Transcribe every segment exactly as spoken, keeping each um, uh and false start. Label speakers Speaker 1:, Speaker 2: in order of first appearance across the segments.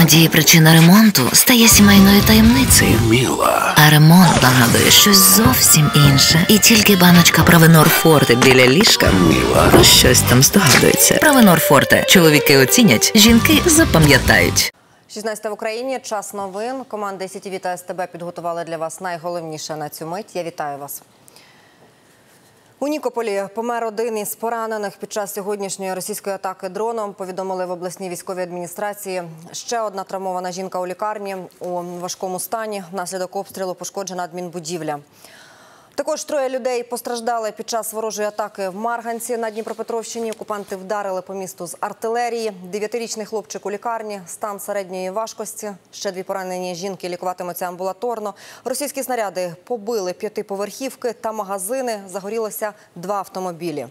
Speaker 1: Іноді причина ремонту стає сімейною таємницею.
Speaker 2: Міла.
Speaker 1: А ремонт нагадує щось зовсім інше. І тільки баночка Провенор Форте біля ліжка
Speaker 2: Міла.
Speaker 1: про щось там здогадується. Провенор Форте. Чоловіки оцінять, жінки запам'ятають.
Speaker 3: шістнадцята в Україні. Час новин. Команда Сі Ті Ві та Ес Те Бе підготували для вас найголовніше на цю мить. Я вітаю вас. У Нікополі помер один із поранених під час сьогоднішньої російської атаки дроном, повідомили в обласній військовій адміністрації. Ще одна травмована жінка у лікарні у важкому стані. Внаслідок обстрілу пошкоджена адмінбудівля. Також троє людей постраждали під час ворожої атаки в Марганці на Дніпропетровщині. Окупанти вдарили по місту з артилерії. Дев'ятирічний хлопчик у лікарні, стан середньої важкості. Ще дві поранені жінки лікуватимуться амбулаторно. Російські снаряди побили п'ятиповерхівки та магазини. Загорілося два автомобілі.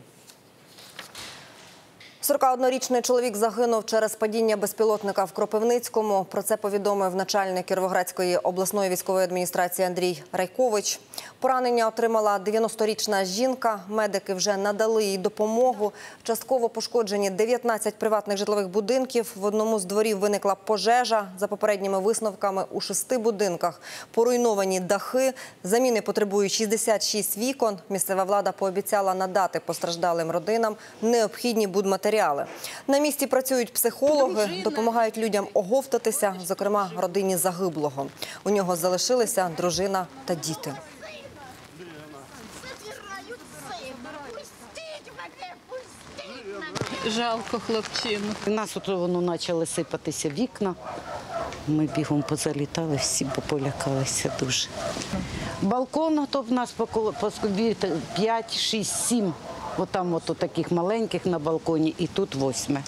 Speaker 3: сорокаоднорічний чоловік загинув через падіння безпілотника в Кропивницькому. Про це повідомив начальник Кіровоградської обласної військової адміністрації Андрій Райкович. Поранення отримала дев'яносторічна жінка. Медики вже надали їй допомогу. Частково пошкоджені дев'ятнадцять приватних житлових будинків. В одному з дворів виникла пожежа. За попередніми висновками, у шести будинках поруйновані дахи. Заміни потребують шістдесят шість вікон. Місцева влада пообіцяла надати постраждалим родинам необхідні будматеріали. На місці працюють психологи, допомагають людям оговтатися, зокрема родині загиблого. У нього залишилися дружина та діти.
Speaker 4: Жалко хлопчину.
Speaker 5: У нас от воно почали сипатися вікна. Ми бігом позалітали, всі полякалися дуже. Балкон то в нас по п'ять, шість, сім. Отам от таких маленьких на балконі і тут восьме.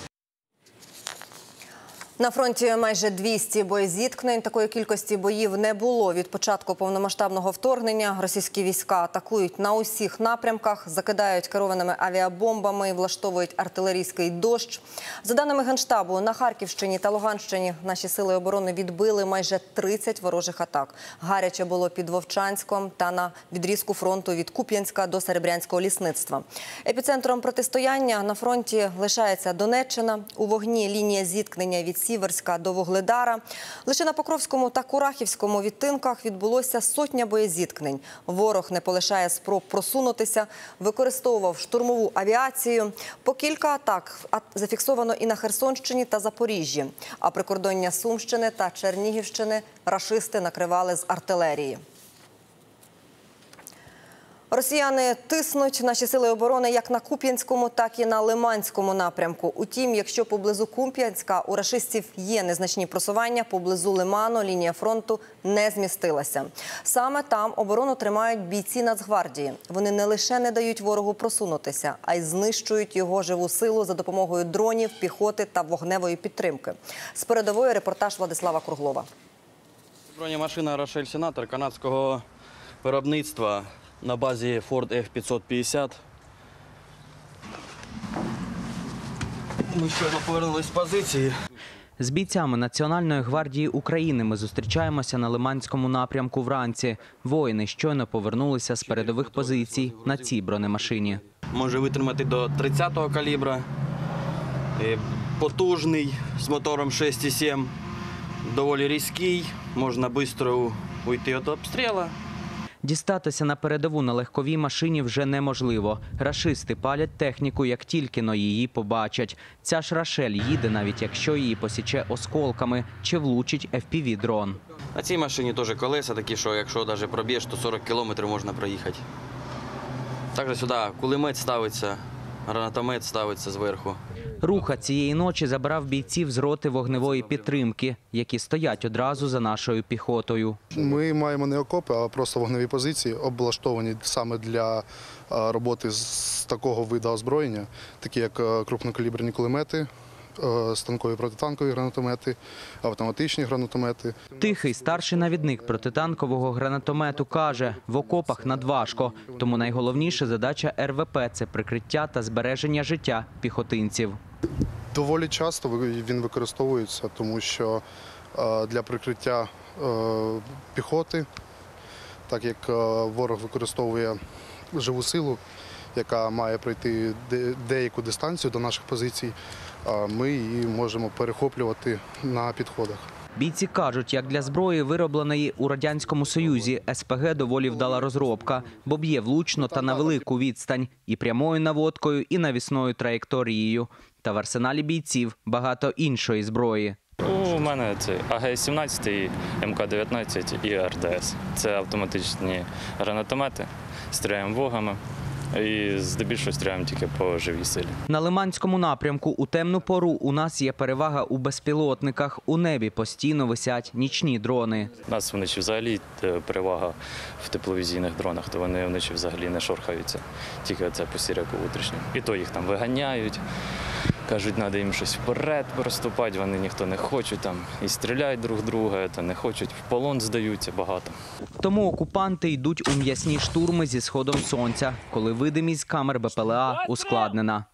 Speaker 3: На фронті майже двісті боєзіткнень. Такої кількості боїв не було від початку повномасштабного вторгнення. Російські війська атакують на усіх напрямках, закидають керованими авіабомбами, влаштовують артилерійський дощ. За даними Генштабу, на Харківщині та Луганщині наші сили оборони відбили майже тридцять ворожих атак. Гаряче було під Вовчанськом та на відрізку фронту від Куп'янська до Серебрянського лісництва. Епіцентром протистояння на фронті лишається Донеччина. У вогні лінія зіткнення від Сіверська до Вугледара. Лише на Покровському та Курахівському відтинках відбулося сотня боєзіткнень. Ворог не полишає спроб просунутися, використовував штурмову авіацію. По кілька атак зафіксовано і на Херсонщині та Запоріжжі. А прикордоння Сумщини та Чернігівщини рашисти накривали з артилерії. Росіяни тиснуть наші сили оборони як на Куп'янському, так і на Лиманському напрямку. Утім, якщо поблизу Куп'янська у рашистів є незначні просування, поблизу Лиману лінія фронту не змістилася. Саме там оборону тримають бійці Нацгвардії. Вони не лише не дають ворогу просунутися, а й знищують його живу силу за допомогою дронів, піхоти та вогневої підтримки. З передової репортаж Владислава Круглова.
Speaker 6: Бронемашина «Рошель Сенатор» канадського виробництва на базі Форд Еф п'ятсот п'ятдесят. Ми щойно повернулися з позиції.
Speaker 7: З бійцями Національної гвардії України ми зустрічаємося на Лиманському напрямку вранці. Воїни щойно повернулися з передових позицій на цій бронемашині.
Speaker 6: Може витримати до тридцятого калібра. Потужний, з мотором шість і сім. Доволі різкий, можна швидко уйти від обстрілу.
Speaker 7: Дістатися на передову на легковій машині вже неможливо. Рашисти палять техніку, як тільки-но її побачать. Ця ж «Рошель» їде, навіть якщо її посіче осколками чи влучить еф пі ві-дрон.
Speaker 6: На цій машині теж колеса такі, що якщо навіть проб'єш, то сорок кілометрів можна проїхати. Також сюди кулемет ставиться, гранатомет ставиться зверху.
Speaker 7: Руха цієї ночі забрав бійців з роти вогневої підтримки, які стоять одразу за нашою піхотою.
Speaker 8: Ми маємо не окопи, а просто вогневі позиції, облаштовані саме для роботи з такого виду озброєння, такі як крупнокаліберні кулемети, станкові протитанкові гранатомети, автоматичні гранатомети.
Speaker 7: Тихий старший навідник протитанкового гранатомету каже, в окопах надважко, тому найголовніша задача ер ве пе – це прикриття та збереження життя піхотинців.
Speaker 8: Доволі часто він використовується, тому що для прикриття піхоти, так як ворог використовує живу силу, яка має пройти деяку дистанцію до наших позицій, ми її можемо перехоплювати на підходах.
Speaker 7: Бійці кажуть, як для зброї, виробленої у Радянському Союзі, ес пе ге доволі вдала розробка, бо б'є влучно та на велику відстань – і прямою наводкою, і навісною траєкторією. Та в арсеналі бійців багато іншої зброї.
Speaker 2: У мене це а ге сімнадцять, ем ка дев'ятнадцять і ер де ес. Це автоматичні гранатомети, стріляємо вогами і здебільшого стріляємо тільки по живій силі.
Speaker 7: На Лиманському напрямку у темну пору у нас є перевага у безпілотниках. У небі постійно висять нічні дрони.
Speaker 2: У нас вночі взагалі перевага в тепловізійних дронах, то вони вночі взагалі не шорхаються, тільки оце по сіряку утрішньому. І то їх там виганяють. Кажуть, треба їм щось вперед проступати, вони ніхто не хочуть там і стріляють друг друга, та не хочуть, в полон здаються багато.
Speaker 7: Тому окупанти йдуть у м'ясні штурми зі сходом сонця, коли видимість камер бе пе еле а ускладнена.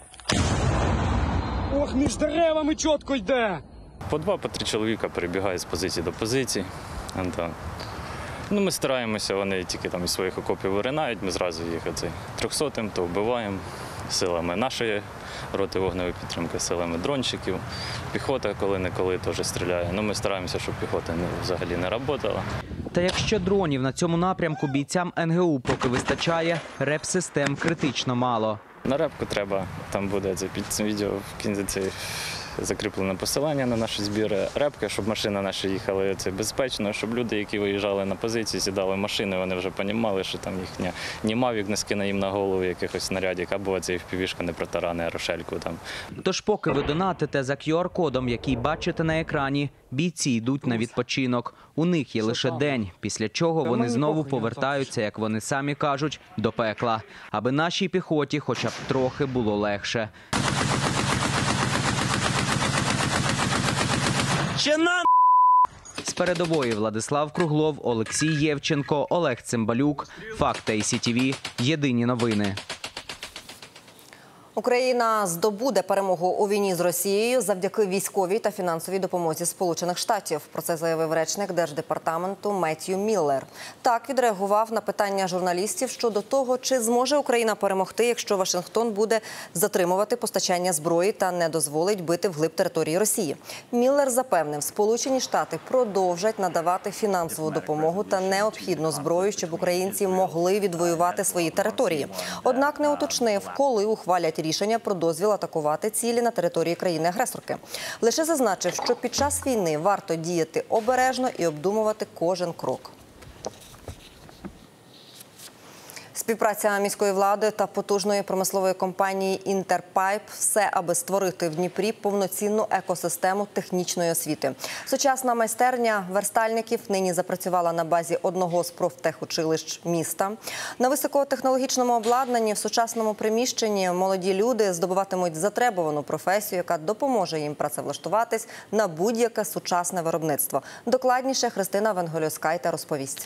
Speaker 9: Ох, між деревами чітко йде!
Speaker 2: По два, по три чоловіка перебігають з позиції до позиції. Ну, ми стараємося, вони тільки там із своїх окопів виринають, ми зразу їх трьохсотим, то вбиваємо силами нашої роти вогневої підтримки, силами дрончиків. Піхота коли-неколи теж стріляє. Ну, ми стараємося, щоб піхота взагалі не працювала.
Speaker 7: Та якщо дронів на цьому напрямку бійцям ен ге у поки вистачає, реп-систем критично мало.
Speaker 2: На репку треба, там буде це під цим відео в кінці закріплене посилання на наші збіри репки, щоб машини наші їхали це безпечно, щоб люди, які виїжджали на позиції, сідали в машини, вони вже розуміли, що там їхня ні мавік не скине їм на голову якихось снарядів, або цей впівішка не протаране рошельку там.
Speaker 7: Тож поки ви донатите за кю ар кодом, який бачите на екрані, бійці йдуть на відпочинок. У них є лише день, після чого вони знову повертаються, як вони самі кажуть, до пекла, аби нашій піхоті хоча б трохи було легше. З передової Владислав Круглов, Олексій Євченко, Олег Цимбалюк. Факти ай сі ті ві. Єдині новини.
Speaker 3: Україна здобуде перемогу у війні з Росією завдяки військовій та фінансовій допомозі Сполучених Штатів. Про це заявив речник Держдепартаменту Меттью Міллер. Так відреагував на питання журналістів щодо того, чи зможе Україна перемогти, якщо Вашингтон буде затримувати постачання зброї та не дозволить бити вглиб території Росії. Міллер запевнив, Сполучені Штати продовжать надавати фінансову допомогу та необхідну зброю, щоб українці могли відвоювати свої території. Однак не уточнив, коли ухвалять рішення про дозвіл атакувати цілі на території країни-агресорки. Лише зазначив, що під час війни варто діяти обережно і обдумувати кожен крок. Співпраця міської влади та потужної промислової компанії «Інтерпайп» – все, аби створити в Дніпрі повноцінну екосистему технічної освіти. Сучасна майстерня верстальників нині запрацювала на базі одного з профтехучилищ міста. На високотехнологічному обладнанні в сучасному приміщенні молоді люди здобуватимуть затребувану професію, яка допоможе їм працевлаштуватись на будь-яке сучасне виробництво. Докладніше Христина Венгольовська розповість.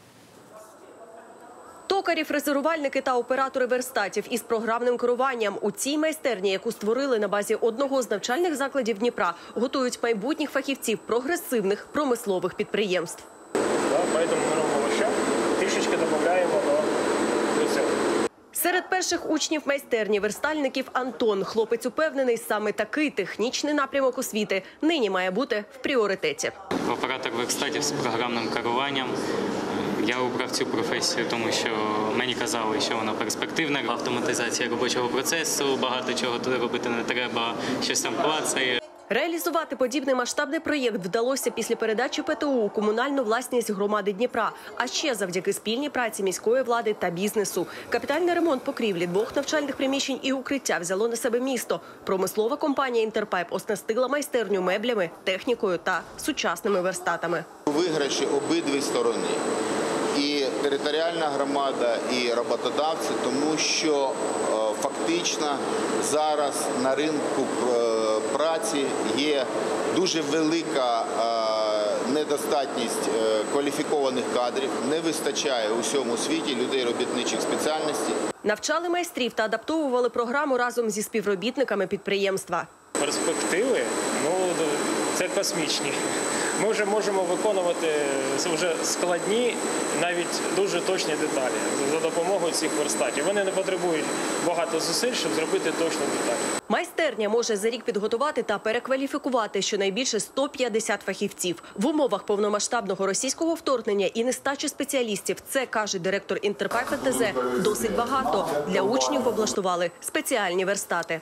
Speaker 10: Токарі, фрезерувальники та оператори верстатів із програмним керуванням у цій майстерні, яку створили на базі одного з навчальних закладів Дніпра, готують майбутніх фахівців прогресивних промислових підприємств.
Speaker 9: Тому ми робимо ще, трішечки додаємо до цього.
Speaker 10: Серед перших учнів майстерні верстальників Антон. Хлопець упевнений, саме такий технічний напрямок освіти нині має бути в пріоритеті.
Speaker 11: Оператор верстатів з програмним керуванням. Я обрав цю професію, тому що мені казали, що вона перспективна. Автоматизація робочого процесу, багато чого тут робити не треба, щось там клацає.
Speaker 10: Реалізувати подібний масштабний проєкт вдалося після передачі пе те у у комунальну власність громади Дніпра, а ще завдяки спільній праці міської влади та бізнесу. Капітальний ремонт покрівлі, двох навчальних приміщень і укриття взяло на себе місто. Промислова компанія «Інтерпайп» оснастила майстерню меблями, технікою та сучасними верстатами.
Speaker 12: Виграші обидві сторони. І територіальна громада, і роботодавці, тому що е, фактично зараз на ринку е, праці є дуже велика е, недостатність е, кваліфікованих кадрів, не вистачає у всьому світі людей робітничих спеціальностей.
Speaker 10: Навчали майстрів та адаптовували програму разом зі співробітниками підприємства.
Speaker 9: Перспективи, ну, це космічні. ми вже можемо виконувати вже складні, навіть дуже точні деталі за допомогою цих верстатів. Вони не потребують багато зусиль, щоб зробити точну деталь.
Speaker 10: Майстерня може за рік підготувати та перекваліфікувати щонайбільше сто п'ятдесят фахівців. В умовах повномасштабного російського вторгнення і нестачі спеціалістів, це, каже директор Інтерпайп ен те зе, досить багато. Для учнів облаштували спеціальні верстати.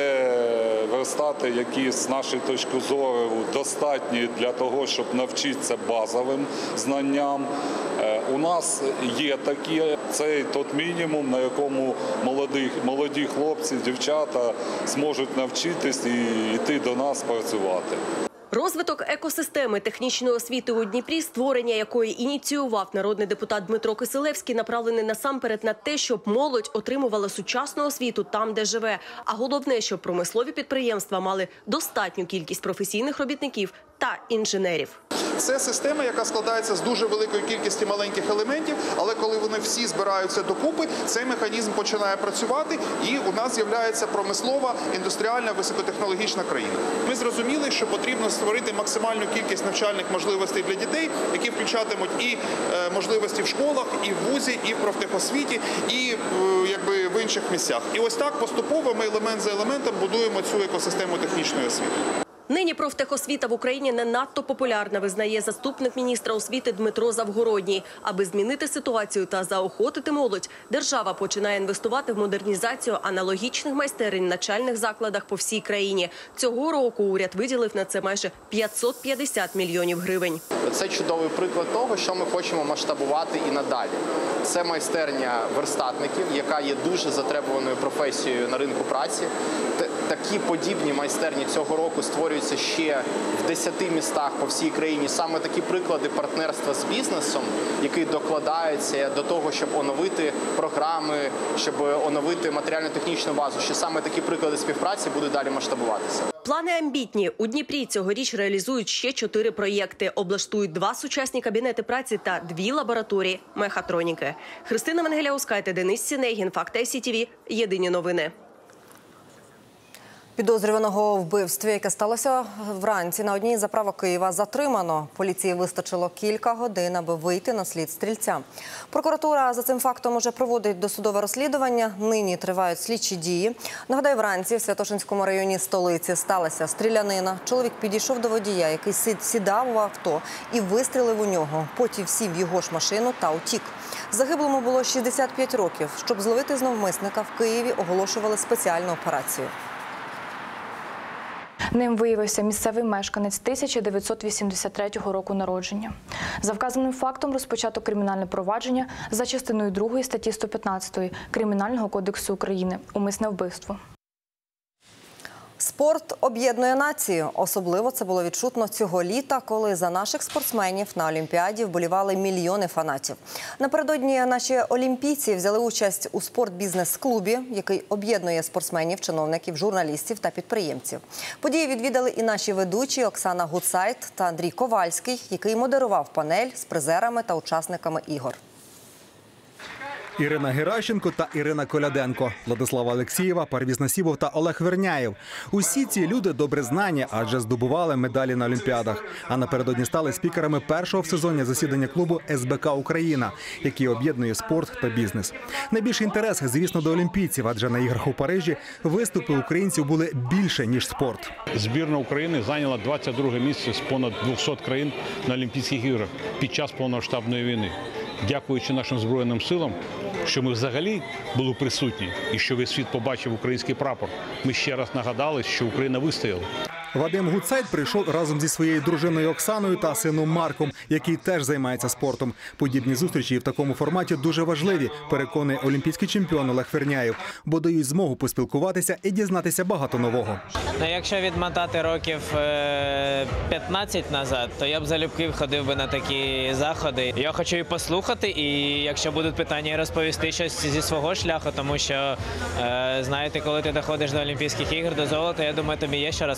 Speaker 13: Це верстати, які, з нашої точки зору, достатні для того, щоб навчитися базовим знанням. У нас є такі, це той мінімум, на якому молоді, молоді хлопці, дівчата зможуть навчитись і йти до нас працювати.
Speaker 10: Розвиток екосистеми технічної освіти у Дніпрі, створення якої ініціював народний депутат Дмитро Кисилевський, направлений насамперед на те, щоб молодь отримувала сучасну освіту там, де живе. А головне, щоб промислові підприємства мали достатню кількість професійних робітників та інженерів.
Speaker 14: Це система, яка складається з дуже великої кількості маленьких елементів, але коли вони всі збираються докупи, цей механізм починає працювати, і у нас з'являється промислова, індустріальна, високотехнологічна країна. Ми зрозуміли, що потрібно створити максимальну кількість навчальних можливостей для дітей, які включатимуть і можливості в школах, і в вузі, і в профтехосвіті, і якби в інших місцях. І ось так поступово ми елемент за елементом будуємо цю екосистему технічної освіти.
Speaker 10: Нині профтехосвіта в Україні не надто популярна, визнає заступник міністра освіти Дмитро Завгородній. Аби змінити ситуацію та заохотити молодь, держава починає інвестувати в модернізацію аналогічних майстерень в навчальних закладах по всій країні. Цього року уряд виділив на це майже п'ятсот п'ятдесят мільйонів гривень.
Speaker 15: Це чудовий приклад того, що ми хочемо масштабувати і надалі. Це майстерня верстатників, яка є дуже затребуваною професією на ринку праці. Такі подібні майстерні цього року створюються ще в десяти містах по всій країні. Саме такі приклади партнерства з бізнесом, які докладаються до того, щоб оновити програми, щоб оновити матеріально-технічну базу, що саме такі приклади співпраці будуть далі масштабуватися.
Speaker 10: Плани амбітні. У Дніпрі цьогоріч реалізують ще чотири проєкти. Облаштують два сучасні кабінети праці та дві лабораторії мехатроніки. Христина Венгеляускайте, Денис Сінегін, Факт Ай Сі Ті Ві. Єдині новини.
Speaker 3: Підозрюваного у вбивстві, яке сталося вранці на одній із заправок Києва, затримано. Поліції вистачило кілька годин, аби вийти на слід стрільця. Прокуратура за цим фактом уже проводить досудове розслідування. Нині тривають слідчі дії. Нагадаю, вранці в Святошинському районі столиці сталася стрілянина. Чоловік підійшов до водія, який сідав в авто, і вистрілив у нього. Потім сів в його ж машину та утік. Загиблому було шістдесят п'ять років. Щоб зловити зловмисника, в Києві оголошували спеціальну операцію.
Speaker 16: Ним виявився місцевий мешканець тисяча дев'ятсот вісімдесят третього року народження. За вказаним фактом розпочато кримінальне провадження за частиною другої статті сто п'ятнадцять Кримінального кодексу України «Умисне вбивство».
Speaker 3: Спорт об'єднує націю. Особливо це було відчутно цього літа, коли за наших спортсменів на Олімпіаді вболівали мільйони фанатів. Напередодні наші олімпійці взяли участь у спортбізнес-клубі, який об'єднує спортсменів, чиновників, журналістів та підприємців. Події відвідали і наші ведучі Оксана Гуцайт та Андрій Ковальський, який модерував панель з призерами та учасниками ігор.
Speaker 17: Ірина Геращенко та Ірина Коляденко, Владислава Олексієва, Парвіз Насібов та Олег Верняєв. Усі ці люди добре знані, адже здобували медалі на Олімпіадах. А напередодні стали спікерами першого в сезоні засідання клубу Ес Бе Ка Україна, який об'єднує спорт та бізнес. Найбільший інтерес, звісно, до олімпійців, адже на іграх у Парижі виступи українців були більше, ніж спорт.
Speaker 18: Збірна України зайняла двадцять друге місце з понад двохсот країн на Олімпійських іграх під час повномасштабної війни. Дякуючи нашим Збройним силам, що ми взагалі були присутні і що весь світ побачив український прапор, ми ще раз нагадали, що Україна вистояла.
Speaker 17: Вадим Гуцайт прийшов разом зі своєю дружиною Оксаною та сином Марком, який теж займається спортом. Подібні зустрічі в такому форматі дуже важливі, переконує олімпійський чемпіон Олег Верняєв, бо дають змогу поспілкуватися і дізнатися багато нового.
Speaker 19: Ну, якщо відмотати років п'ятнадцять назад, то я б залюбки ходив би на такі заходи. Я хочу і послухати, і якщо будуть питання, розповісти щось зі свого шляху, тому що, знаєте, коли ти доходиш до Олімпійських ігор, до золота, я думаю, тобі є що розказати.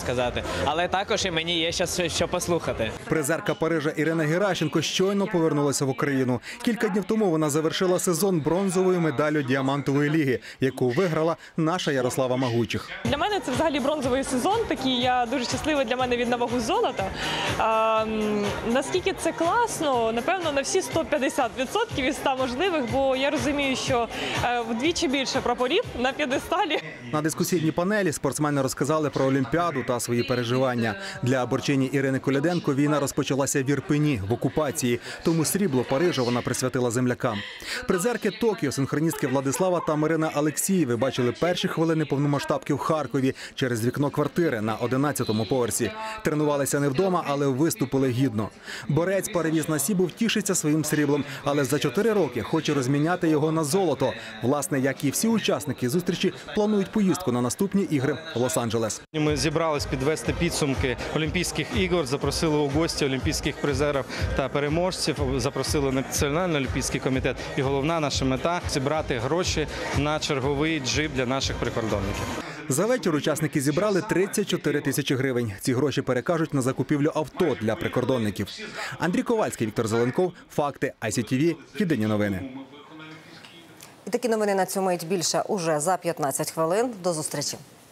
Speaker 19: але також і мені є ще що послухати.
Speaker 17: Призерка Парижа Ірина Геращенко щойно повернулася в Україну. Кілька днів тому вона завершила сезон бронзовою медаллю Діамантової ліги, яку виграла наша Ярослава Магучих.
Speaker 20: Для мене це взагалі бронзовий сезон, такий я дуже щаслива, для мене він на вагу золота. А, наскільки це класно, напевно, на всі сто п'ятдесят відсотків із ста можливих, бо я розумію, що вдвічі більше прапорів на п'єдесталі.
Speaker 17: На дискусійній панелі спортсмени розказали про Олімпіаду та свої переживання. Для борчині Ірини Коляденко війна розпочалася в Ірпені, в окупації, тому срібло Парижа вона присвятила землякам. Призерки Токіо, синхроністки Владислава та Марина Алексієви бачили перші хвилини повномасштабки в Харкові через вікно квартири на одинадцятому поверсі. Тренувалися не вдома, але виступили гідно. Борець Парвіз Насібов тішиться своїм сріблом, але за чотири роки хоче розміняти його на золото. Власне, як і всі учасники зустрічі, планують поїздку на наступні ігри в Лос-Анджелес.
Speaker 21: Ми зібрались підвести підсумки Олімпійських ігор, запросили у гості олімпійських призерів та переможців, запросили Національний олімпійський комітет. І головна наша мета – зібрати гроші на черговий джип для наших прикордонників.
Speaker 17: За вечір учасники зібрали тридцять чотири тисячі гривень. Ці гроші перекажуть на закупівлю авто для прикордонників. Андрій Ковальський, Віктор Зеленков, Факти, ай сі ті ві, Єдині новини.
Speaker 3: І такі новини на цю мить більше уже за п'ятнадцять хвилин. До зустрічі.